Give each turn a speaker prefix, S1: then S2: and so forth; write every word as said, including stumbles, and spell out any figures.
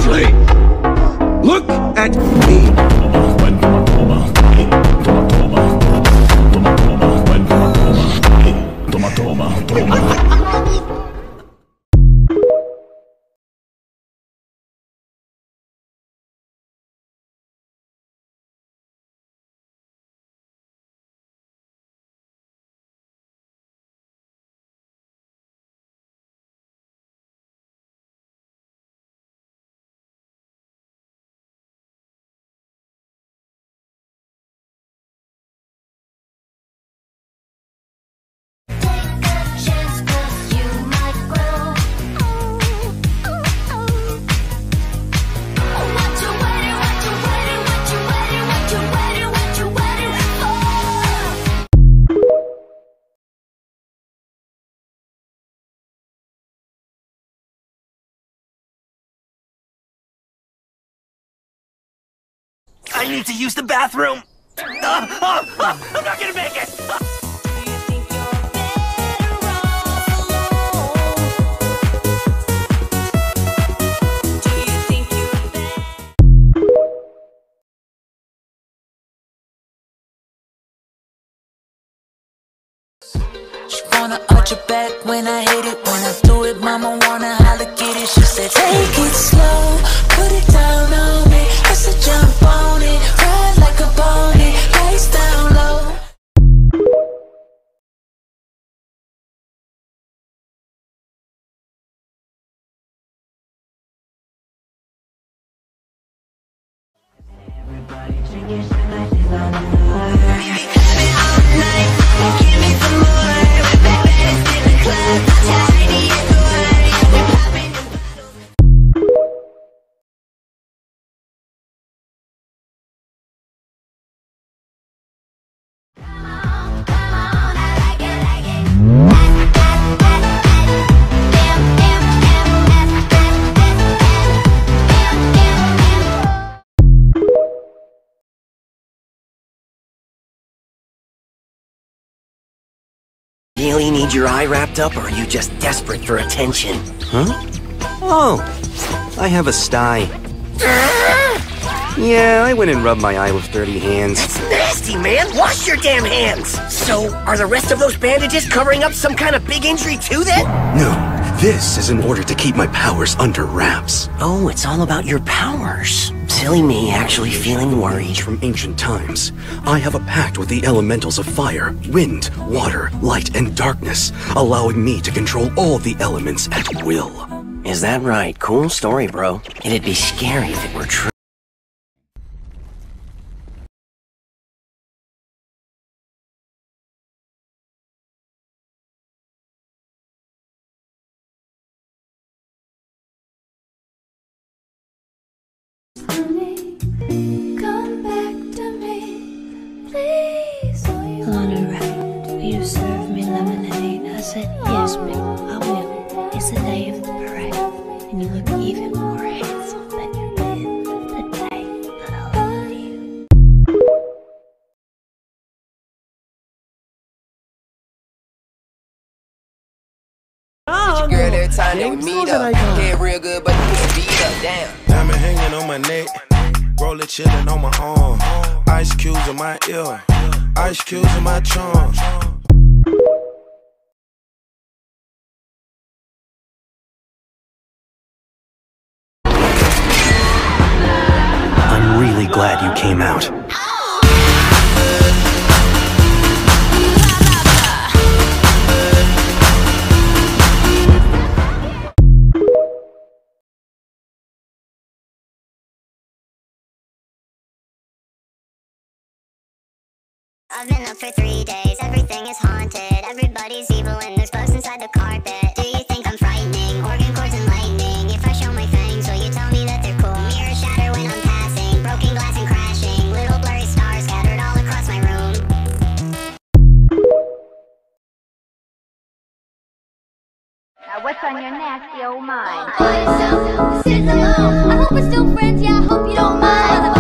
S1: closely. Look at me.
S2: I need to use the bathroom! Uh, uh, uh, I'm not gonna make it! Uh.
S3: She wanna arch her back when I hit it. When I do it, mama wanna holla, get it. She said, take it slow, put it down on me. Let's a jump on it, ride like a pony, lights down low. Everybody drink your shit like this on the floor. Baby, have it all night, give me some more. We're back in the club, tiny as the word. We're popping the bottles.
S2: Really need your eye wrapped up, or are you just desperate for attention?
S4: Huh? Oh, I have a sty. Yeah, I went and rubbed my eye with dirty hands.
S2: That's nasty, man! Wash your damn hands! So, are the rest of those bandages covering up some kind of big injury too, then?
S4: No, this is in order to keep my powers under wraps.
S2: Oh, it's all about your powers. Silly me, actually feeling worried.
S4: From ancient times, I have a pact with the elementals of fire, wind, water, light, and darkness, allowing me to control all the elements at will.
S2: Is that right? Cool story, bro. It'd be scary if it were true.
S5: Come back to me, please. On a ride, will you serve me lemonade? I said, yes, ma'am, I will. It's the day of the parade, and you look even more handsome than you did the day that I loved you.
S6: Girl, every time that we meet up, head real good, but you can't beat up, damn.
S7: Diamond hanging on my neck, roller chillin' on my arm, ice cubes in my ear, ice cubes in my charm.
S4: I'm really glad you came out.
S8: I've been up for three days, everything is haunted. Everybody's evil and there's bugs inside the carpet. Do you think I'm frightening? Organ cords and lightning. If I show my fangs, will you tell me that they're cool? Mirrors shatter when I'm passing, broken glass and crashing. Little blurry stars scattered all across my room.
S9: Now what's on your nasty old mind?
S5: I hope we're still friends, yeah, I hope you don't mind.